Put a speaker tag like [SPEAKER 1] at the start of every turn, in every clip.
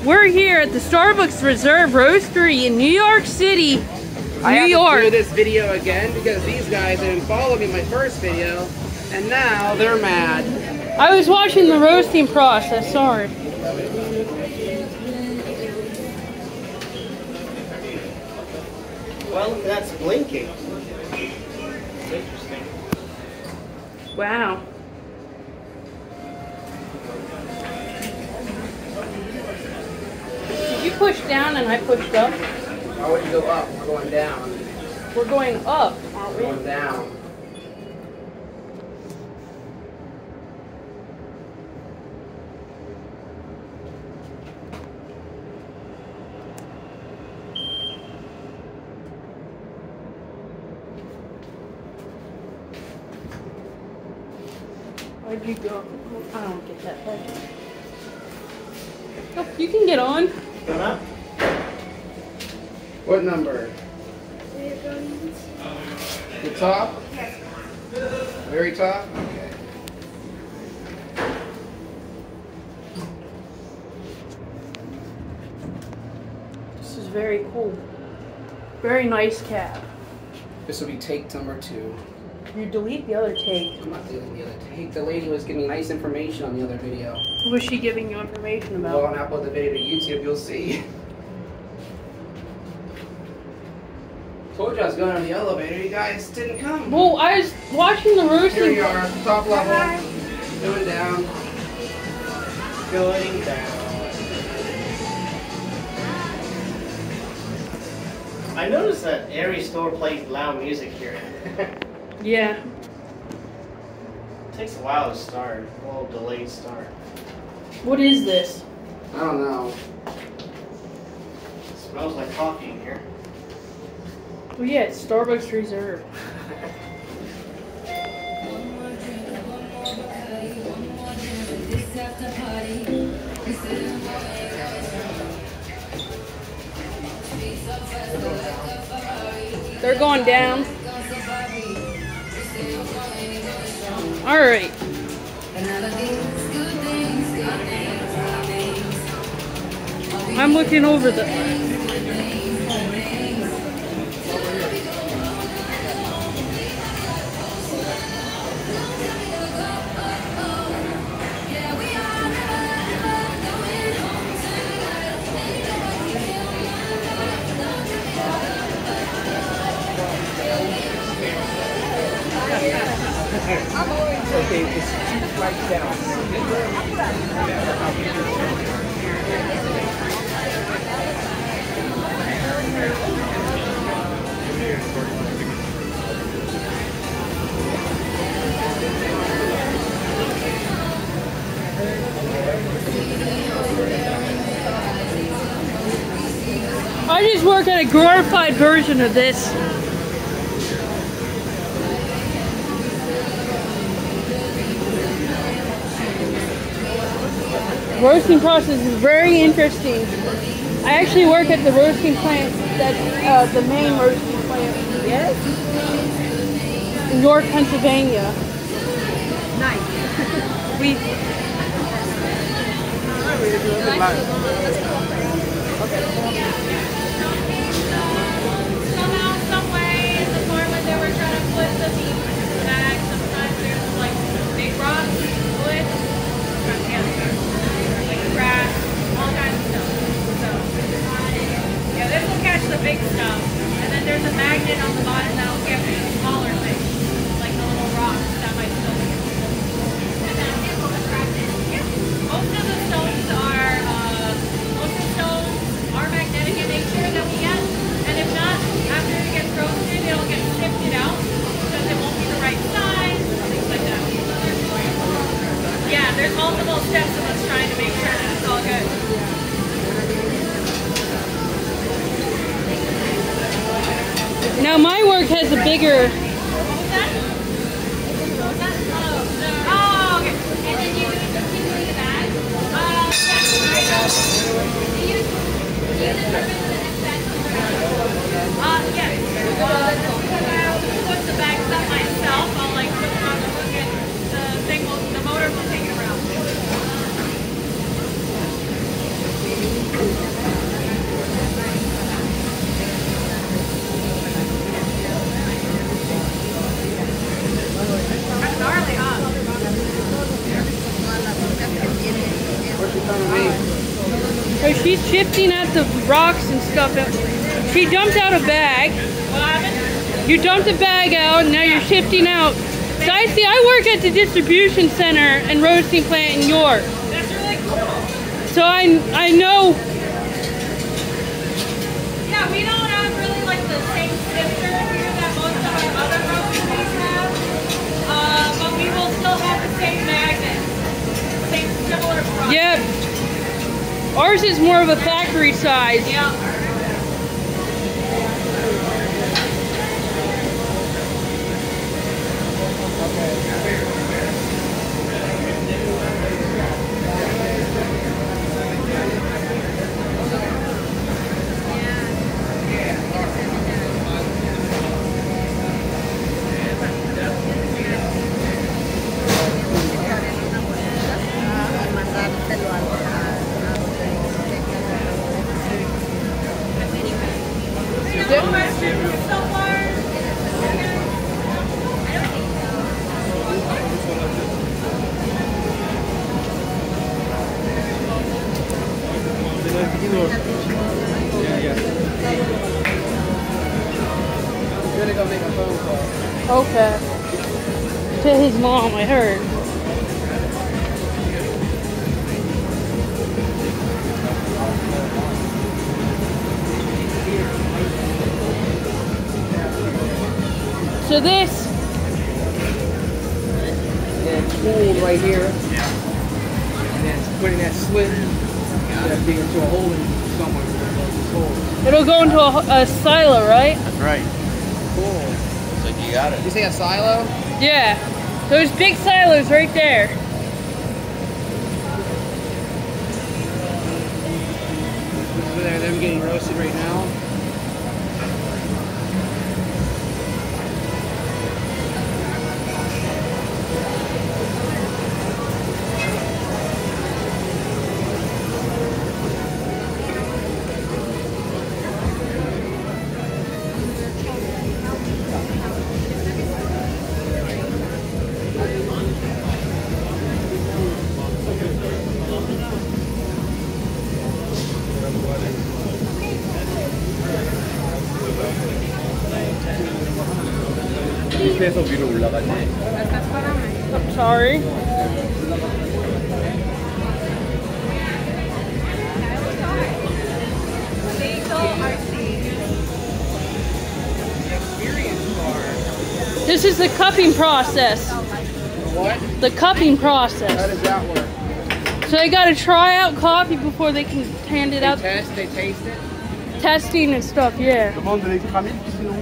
[SPEAKER 1] We're here at the Starbucks Reserve Roastery in New York City, New York.
[SPEAKER 2] I have to do this video again because these guys didn't follow me in my first video, and now they're mad.
[SPEAKER 1] I was watching the roasting process, sorry.
[SPEAKER 3] Well, that's blinking. Interesting.
[SPEAKER 1] Wow. Did you push down and I pushed up?
[SPEAKER 2] Why would you go up? We're going down.
[SPEAKER 1] We're going up, aren't we?
[SPEAKER 2] We're going down.
[SPEAKER 1] Where'd you go? I don't get that budget. Oh, you can get on.
[SPEAKER 2] What number? The top? Very top? Okay.
[SPEAKER 1] This is very cool. Very nice cab.
[SPEAKER 2] This will be take number 2.
[SPEAKER 1] You delete the other take.
[SPEAKER 2] I'm not deleting the other take. The lady was giving nice information on the other video.
[SPEAKER 1] What was she giving you information about?
[SPEAKER 2] Well, when I upload the video to YouTube, you'll see. Told you I was going on the elevator. You guys didn't come.
[SPEAKER 1] Well, I was watching the roasting.
[SPEAKER 2] Here you are, top level. Going down.
[SPEAKER 3] Going down. I noticed that every store plays loud music here.
[SPEAKER 1] Yeah.
[SPEAKER 3] It takes a while to start. A little delayed start.
[SPEAKER 1] What is this?
[SPEAKER 2] I don't know.
[SPEAKER 3] It smells like coffee in here.
[SPEAKER 1] Oh yeah, it's Starbucks Reserve. They're going down. All right. I'm looking over the.
[SPEAKER 2] Okay, it's 2 flights down.
[SPEAKER 1] I just work at a glorified version of this. Roasting process is very interesting. I actually work at the roasting plant, that's the main roasting plant. Yes? In York, Pennsylvania. Nice. We.
[SPEAKER 4] Somehow, some way, in the format they were trying to put the meat back. Sometimes there's like big rocks, wood, like grass, all kinds of stuff. So, yeah, this will catch the big stuff. And then there's a magnet on the bottom that'll get the smaller things, like the little rocks that might still be. And then it will attract it. Yeah. Most of the stones are magnetic in nature that we get. And if not, after it gets roasted, it'll get sifted out because it won't be the right size, things like that. Yeah, there's multiple steps of us trying to make sure that it's all good.
[SPEAKER 1] Now my work has a bigger.
[SPEAKER 4] What was that? Oh, okay. And then you keep doing the bag. Yes. Put the bags up myself. I'll like put them on the hook and the motor will take it around.
[SPEAKER 1] So she's shifting out the rocks and stuff. She dumped out a bag.
[SPEAKER 4] What happened?
[SPEAKER 1] You dumped a bag out, and now you're shifting out. Guys, see, I work at the distribution center and roasting plant in York.
[SPEAKER 4] That's really cool.
[SPEAKER 1] So I know.
[SPEAKER 4] Yeah, we don't have really like the same sifter here that most of our other roasteries have. But we will still have the same magnets. Same similar process.
[SPEAKER 1] Yep. Ours is more of a factory size.
[SPEAKER 4] Yeah.
[SPEAKER 2] Gonna go make a phone call.
[SPEAKER 1] Okay. To his mom, I heard. So this.
[SPEAKER 2] And it's cooled right here. Yeah. And then it's putting that slit. That being into a hole in somewhere.
[SPEAKER 1] It'll go into a silo, right?
[SPEAKER 3] That's right.
[SPEAKER 2] Cool.
[SPEAKER 3] So you got it.
[SPEAKER 2] You say a silo?
[SPEAKER 1] Yeah. Those big silos right there.
[SPEAKER 2] This is where they're getting roasted right now.
[SPEAKER 5] 밑에서 위로 올라가지.
[SPEAKER 1] I'm sorry. This is the cupping process.
[SPEAKER 2] What?
[SPEAKER 1] The cupping
[SPEAKER 2] How
[SPEAKER 1] process.
[SPEAKER 2] does that work?
[SPEAKER 1] So they got to try out coffee before they can hand it out.
[SPEAKER 2] They taste it?
[SPEAKER 1] Testing and stuff, yeah.
[SPEAKER 5] Demande-les cramer, sinon.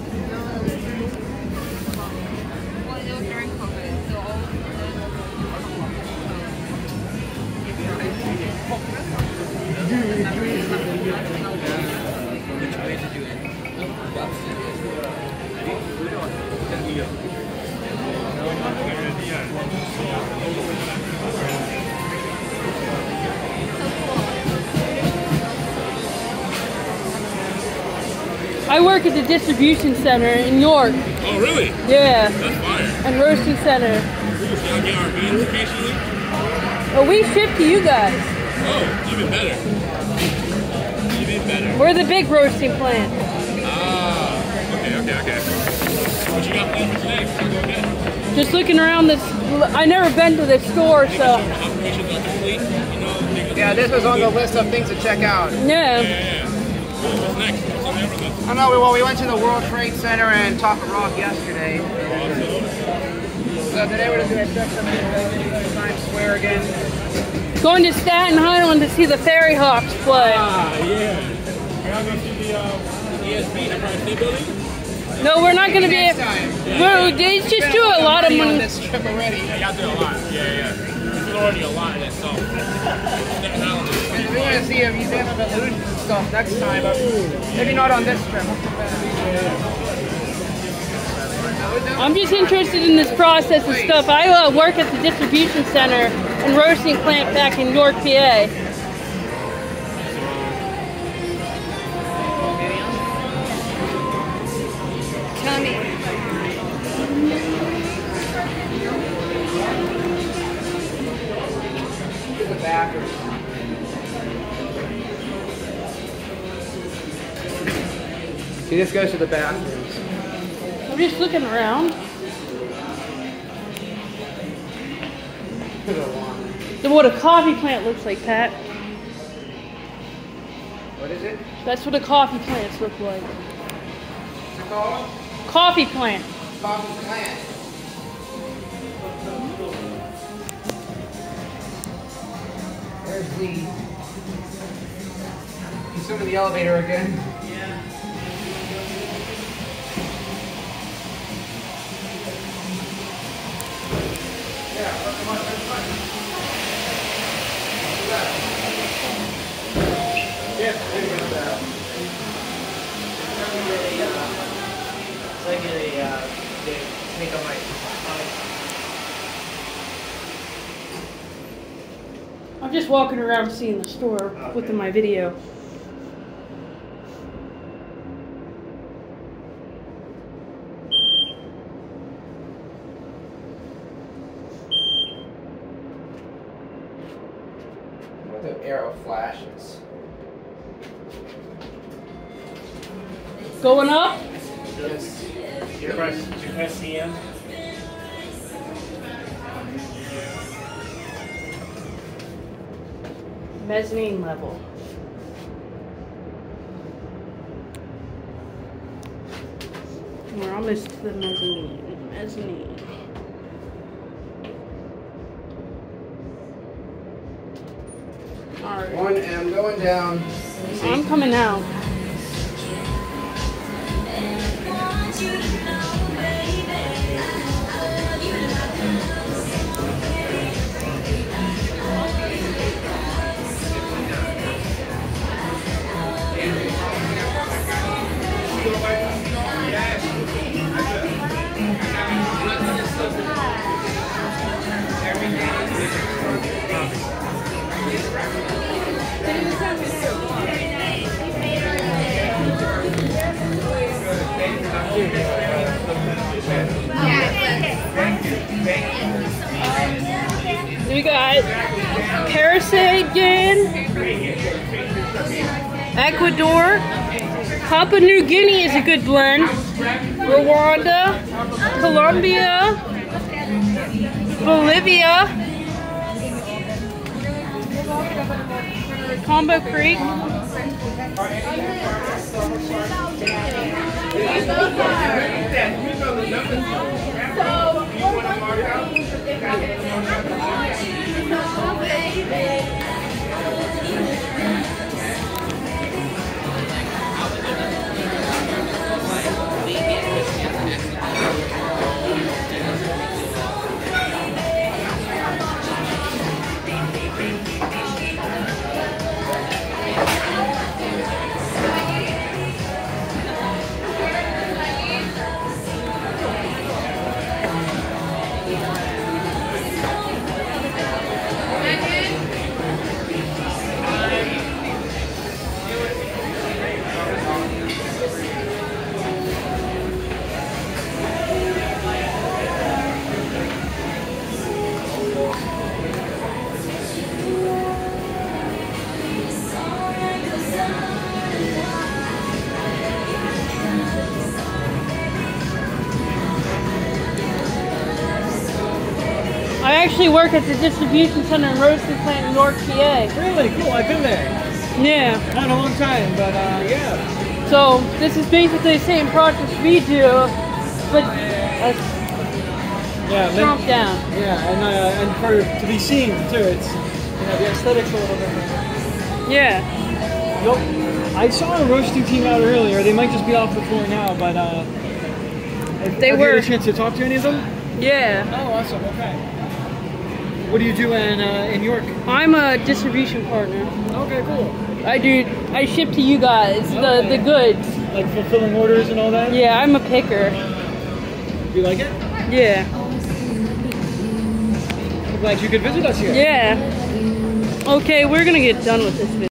[SPEAKER 1] I work at the distribution center in York.
[SPEAKER 6] Oh, really?
[SPEAKER 1] Yeah.
[SPEAKER 6] That's fire.
[SPEAKER 1] And roasting center.
[SPEAKER 6] Y'all get our vans occasionally?
[SPEAKER 1] But we ship to you guys.
[SPEAKER 6] Oh, even better. Even better.
[SPEAKER 1] We're the big roasting plant.
[SPEAKER 6] Ah, okay. What you got planned for today? Before we go again?
[SPEAKER 1] Just looking around this. I never been to this store,
[SPEAKER 6] Making
[SPEAKER 1] so.
[SPEAKER 6] sure the operations are complete, you know.
[SPEAKER 2] Yeah, this was on the list of things to check out.
[SPEAKER 1] Yeah.
[SPEAKER 6] Yeah. What's next? What's on the ever list?
[SPEAKER 2] I know, well, we went to the World Trade Center and Top of Rock yesterday. So today we're going to do a trip to Times Square again.
[SPEAKER 1] Going to Staten Island to see the Fairy Hawks play.
[SPEAKER 6] Ah, yeah. Y'all gonna see the ESP, Empire State Building?
[SPEAKER 1] No, we're not going to be.
[SPEAKER 2] Next time.
[SPEAKER 1] They just do a lot of
[SPEAKER 2] on
[SPEAKER 1] money.
[SPEAKER 2] this trip already.
[SPEAKER 6] Yeah, y'all did a lot. Yeah. This is already a lot in itself. Staten Island is
[SPEAKER 2] And we want to see a museum of illusions and stuff next time, but maybe not on this trip.
[SPEAKER 1] I'm just interested in this process and stuff. I work at the distribution center and roasting plant back in York, PA.
[SPEAKER 2] The bathroom. just goes to the bathrooms.
[SPEAKER 1] I'm just looking around. What a coffee plant looks like, Pat.
[SPEAKER 2] What is it?
[SPEAKER 1] That's what a coffee plants look like.
[SPEAKER 2] What's it called?
[SPEAKER 1] Coffee plant.
[SPEAKER 2] Coffee plant. There's the. You still in the elevator again? Yeah. Yeah, come on.
[SPEAKER 3] Yeah, it's like they take on my.
[SPEAKER 1] I'm just walking around seeing the store within my video.
[SPEAKER 2] What are the arrow flashes?
[SPEAKER 1] Going up?
[SPEAKER 3] Yes. You press CM.
[SPEAKER 1] Mezzanine level. We're almost to the mezzanine. Alright.
[SPEAKER 2] I'm going down.
[SPEAKER 1] I'm coming out. We got Paraguay, Ecuador, Papua New Guinea is a good blend, Rwanda, Colombia, Bolivia, Combo Creek, I actually work at the distribution center and roasting plant in York, PA.
[SPEAKER 5] Really cool. I've been there.
[SPEAKER 1] Yeah.
[SPEAKER 5] Not in a long time, but yeah.
[SPEAKER 1] So this is basically the same process we do, but shrunk down.
[SPEAKER 5] Yeah, and for to be seen too. It's the aesthetics a little different.
[SPEAKER 1] Yeah.
[SPEAKER 5] I saw a roasting team out earlier. They might just be off the floor now, but have you had a chance to talk to any of them?
[SPEAKER 1] Yeah.
[SPEAKER 5] Oh, awesome. Okay. What do you do in York?
[SPEAKER 1] I'm a distribution partner.
[SPEAKER 5] Okay, cool.
[SPEAKER 1] I ship to you guys the goods.
[SPEAKER 5] Like fulfilling orders and all that?
[SPEAKER 1] Yeah, I'm a picker.
[SPEAKER 5] You like it?
[SPEAKER 1] Yeah.
[SPEAKER 5] I'm glad you could visit us here.
[SPEAKER 1] Yeah. Okay, we're gonna get done with this video.